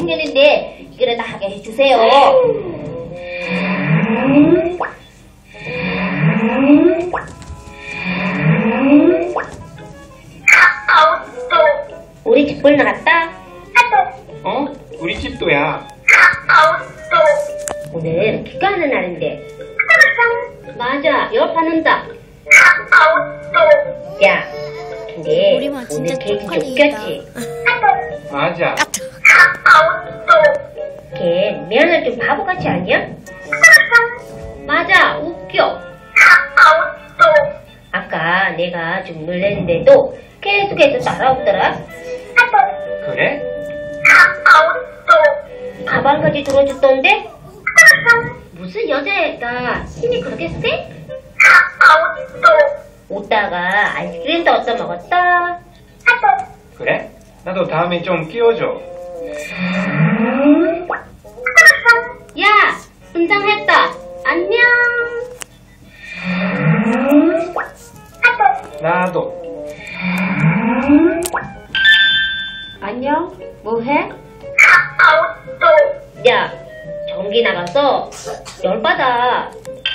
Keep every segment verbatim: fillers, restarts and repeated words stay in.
생겼는데 이거라도 하게 해주세요. 우리 집 불 나갔다? 어? 우리 집도야. 오늘 기가 하는 날인데. 맞아, 열 받는다. 야, 근데 우리만 진짜 오늘 걔 쪽팔리다. 웃겼지? 맞아. 걔 미안할 좀 바보같이 아니야? 맞아, 웃겨. 아까 내가 좀 놀랬는데도 계속해서 따라오더라. 그래? 가방까지 들어줬던데? 무슨 여자애가 힘이 그렇게 세? 웃다가 아이스크림도 얻어 먹었다. 그래? 나도 다음에 좀 끼워줘. 야, 분장했다. 안녕. 나도. 안녕. 뭐해? 야, 전기 나가서 열받아.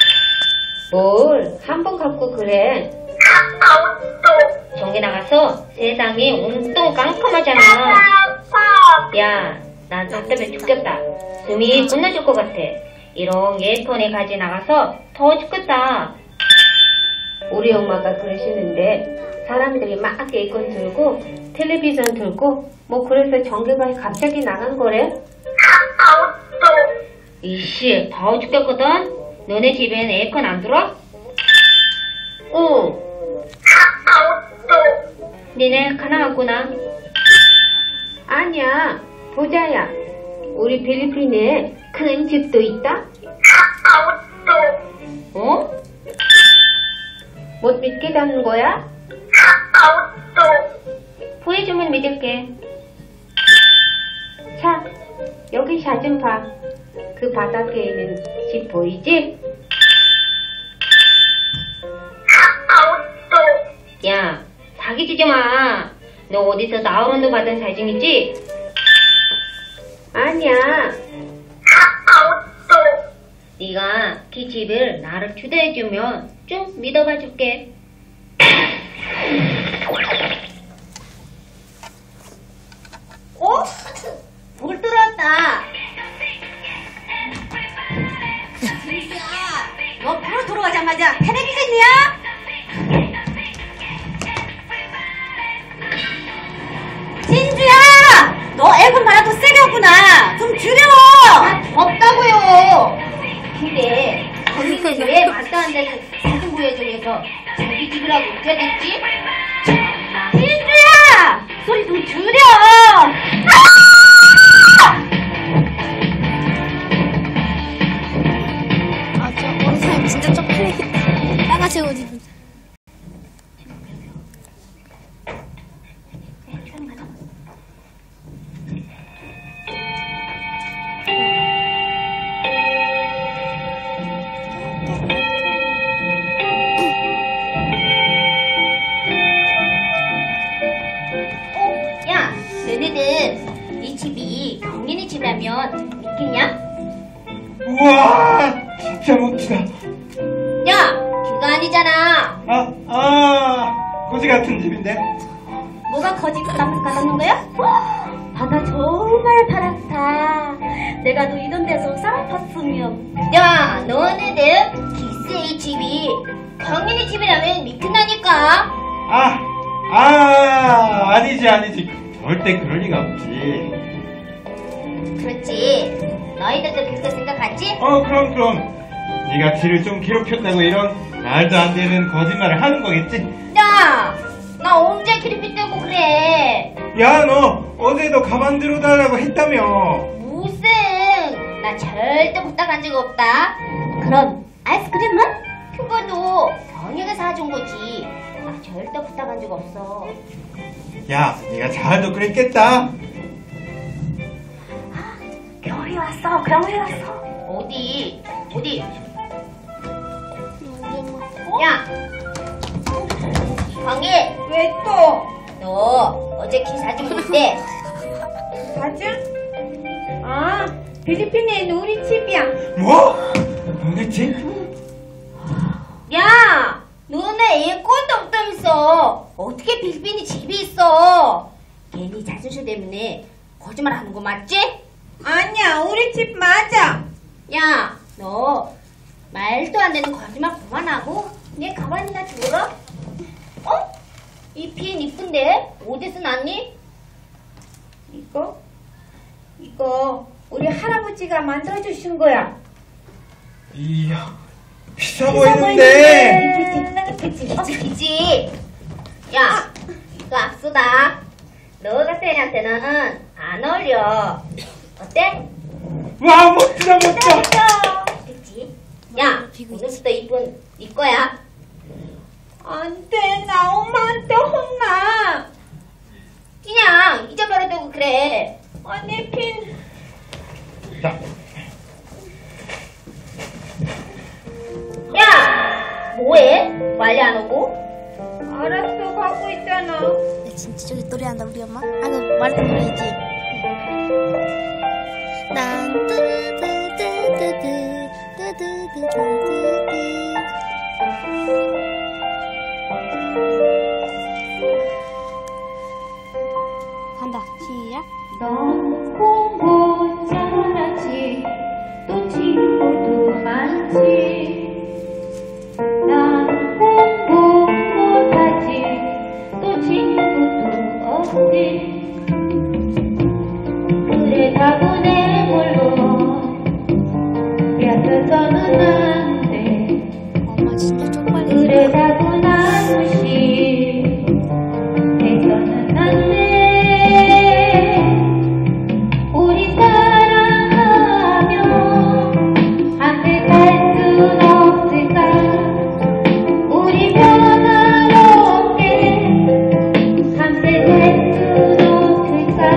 뭘 한 번 갖고 그래. 전기 나가서 세상이 온통 깜깜하잖아. 야, 난 너 때문에 죽겠다. 숨이 끝나줄 것 같아. 이런 예컨에 가지 나가서 더워 죽겠다. 우리 엄마가 그러시는데 사람들이 막 에어컨 틀고 텔레비전 틀고 뭐 그래서 전기가 갑자기 나간 거래. 이씨, 더워 죽겠거든? 너네 집엔 에어컨 안 들어? 응. 니네 하나 왔구나. 아니야, 보자야. 우리 필리핀에 큰 집도 있다? 어? 못 믿겠다는 거야? 보여주면 믿을게. 자, 여기 사진 봐. 그 바닥에 있는 집 보이지? 야, 사기치지 마. 너 어디서 다운로드 받은 사진이지? 아니야. 네가 그 집을 나를 초대해주면 좀 믿어봐 줄게. 어? 물 들어왔다. 너 바로 들어가자마자 텔레비전이야? 진주야! 너 에어컨 바람도 세게 없구나. 좀 줄여! 아, 덥다고요. 근데 거기서 왜 말도 안 되는 사진 보여주면서 자기 집이라고 어떻게 됐지? 진주야! 소리 좀 줄여! 아, 저 어느 사람 진짜 쪽팔리겠다. 따가지 옷 입은. 야, 너네들 이 집이 경린이 집이라면 믿겠냐? 우와, 진짜 멋지다. 야, 그거 아니잖아. 아, 아, 거지 같은 집인데. 뭐가 거짓 같았는 거야? 바다 정말 파랗다. 내가 너 이런 데서 살았으면. 야, 너네들 기세의 집이 경린이 집이라면 믿긴다니까. 아, 아, 아니지, 아니지. 절대 그럴 리가 없지. 그렇지. 너희들도 그렇게 생각하지? 어, 그럼, 그럼. 네가 지를 좀 괴롭혔다고 이런 말도 안 되는 거짓말을 하는 거겠지? 야, 나 언제 괴롭혔다고 그래? 야, 너 어제도 가만두러 달라고 했다며. 무슨? 나 절대 부탁한 적 없다. 그럼 아이스크림은? 그거도 경희가 사준 거지. 나 절대 부탁한 적 없어. 야, 네가 잘도 그랬겠다. 겨울이 왔어. 겨울이 왔어. 어디? 어디? 야, 경희. 왜 또? 너 어제 기 사준 건데. 사진? 필리핀에 있는 우리 집이야. 뭐? 너네 집? 야, 너네 일꾼도 없다면서 어떻게 필리핀에 집이 있어? 괜히 자존심 때문에 거짓말 하는 거 맞지? 아니야, 우리 집 맞아. 야, 너 말도 안 되는 거짓말 그만하고 내 가방이나 주라. 어? 이 펜 이쁜데? 어디서 났니? 이거? 이거 우리 할아버지가 만들어주신 거야. 이야, 비싸 비싸 보이는데. 그치, 그치, 그치, 그치. 야, 이거 악수다. 너 같은 애한테는 안 어울려. 어때? 와, 멋지다, 멋져. 그치? 야, 오늘부터 이쁜 네 거야. 안 돼, 나 엄마한테 혼나. 그냥 잊어버려두고 그래. 언니 핀. 자, 야, 뭐해? 빨리 안 오고? 알았어, 가고 있잖아. 야, 진짜 저기 노래한다 우리 엄마? 아, 그 말했던 노래지. 난 뚜두두두두 뚜두두두두 간다. 시작. 넌 공부 잘하지, 또 친구도 많지. 난 공부 못하지, 또 친구도 없지. 그래다고 내몰고 뺏어서는 안 돼. 엄마 진짜 쪽팔리. 그래다고 나누시 해서는 안 돼. 우리 사랑하며 함께 갈 순 없을까? 우리 변화롭게 함께 갈 순 없을까?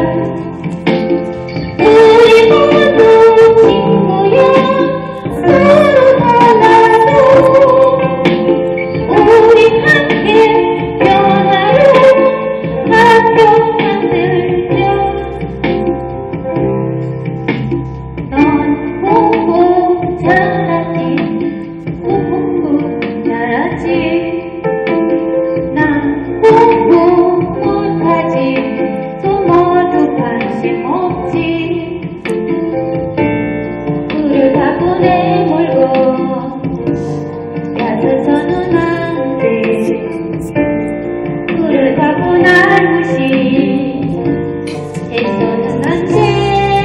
우리 모두 친구야, 서로 달라도 우리 함께 변화로 학교 만들자. 넌 공부 잘하지, 또 공부 잘하지. 난 공부 못하지, 또 모두 관심 없지. 그러다고 내몰고 얕아서는 안 돼. 그러다고 나누시 해서는 안 돼.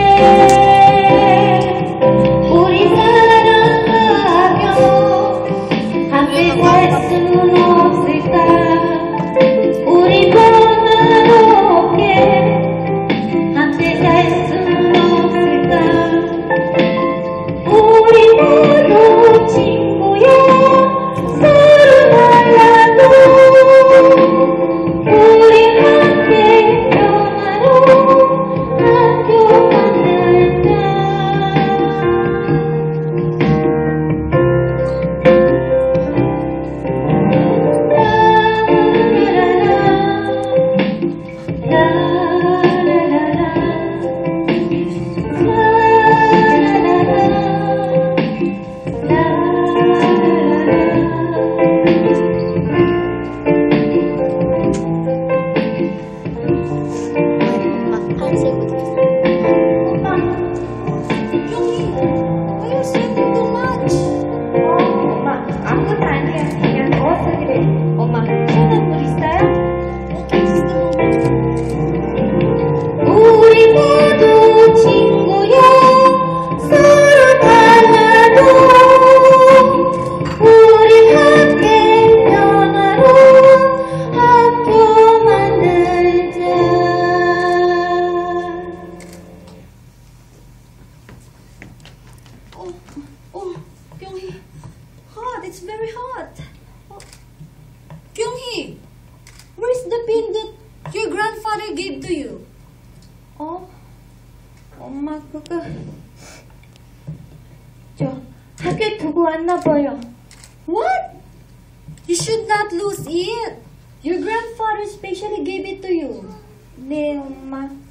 우리 사랑하며 함께 갈 수는 없을까? 우리 변화롭게 함께 갈 수는 없을까? 우리 모두 친구야, 서로 달라도 우리 함께 변화로 학교 만들자. 엄마 하얀색 옷 입었어. 엄마, 용이, why you singing too much? 어, 엄마, 아무것도 아니야. 그냥 더워서 그래. 엄마, 시원한 물 있어요? 우리 모두 친구야, 서로 달라도 우리 함께 변화로 학교 만들자. Oh, oh, Kyung-hee, hot. It's very hot. Oh. Kyung-hee, where's the pin that your grandfather gave to you? 어? 엄마 그거 저 학교에 두고 왔나 봐요. What? You should not lose it. Your grandfather specially gave it to you. 네, 엄마.